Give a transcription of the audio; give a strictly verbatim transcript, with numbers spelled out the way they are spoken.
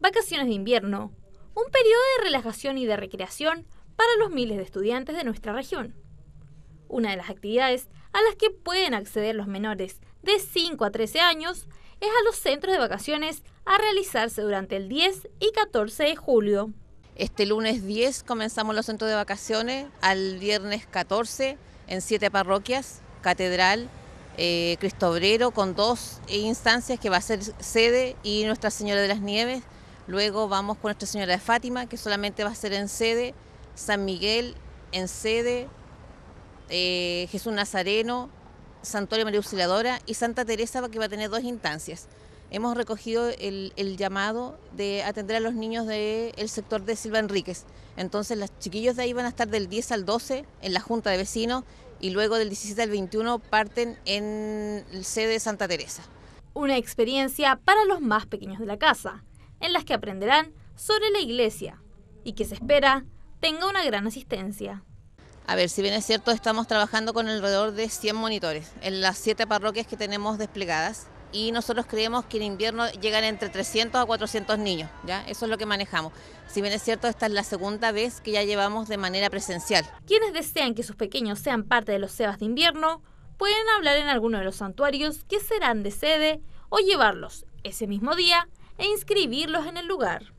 Vacaciones de invierno, un periodo de relajación y de recreación para los miles de estudiantes de nuestra región. Una de las actividades a las que pueden acceder los menores de cinco a trece años es a los centros de vacaciones a realizarse durante el diez y catorce de julio. Este lunes diez comenzamos los centros de vacaciones, al viernes catorce en siete parroquias, Catedral, eh, Cristo Obrero, con dos instancias que va a ser sede y Nuestra Señora de las Nieves. Luego vamos con Nuestra Señora de Fátima, que solamente va a ser en sede, San Miguel en sede, eh, Jesús Nazareno, Santuario María Auxiliadora y Santa Teresa, que va a tener dos instancias. Hemos recogido el, el llamado de atender a los niños del sector de Silva Enríquez. Entonces los chiquillos de ahí van a estar del diez al doce en la Junta de Vecinos y luego del diecisiete al veintiuno parten en el sede de Santa Teresa. Una experiencia para los más pequeños de la casa, en las que aprenderán sobre la iglesia y que se espera tenga una gran asistencia. A ver, si bien es cierto, estamos trabajando con alrededor de cien monitores en las siete parroquias que tenemos desplegadas y nosotros creemos que en invierno llegan entre trescientos a cuatrocientos niños, ¿ya? Eso es lo que manejamos. Si bien es cierto, esta es la segunda vez que ya llevamos de manera presencial. Quienes desean que sus pequeños sean parte de los SEBAS de invierno pueden hablar en alguno de los santuarios que serán de sede o llevarlos ese mismo día e inscribirlos en el lugar.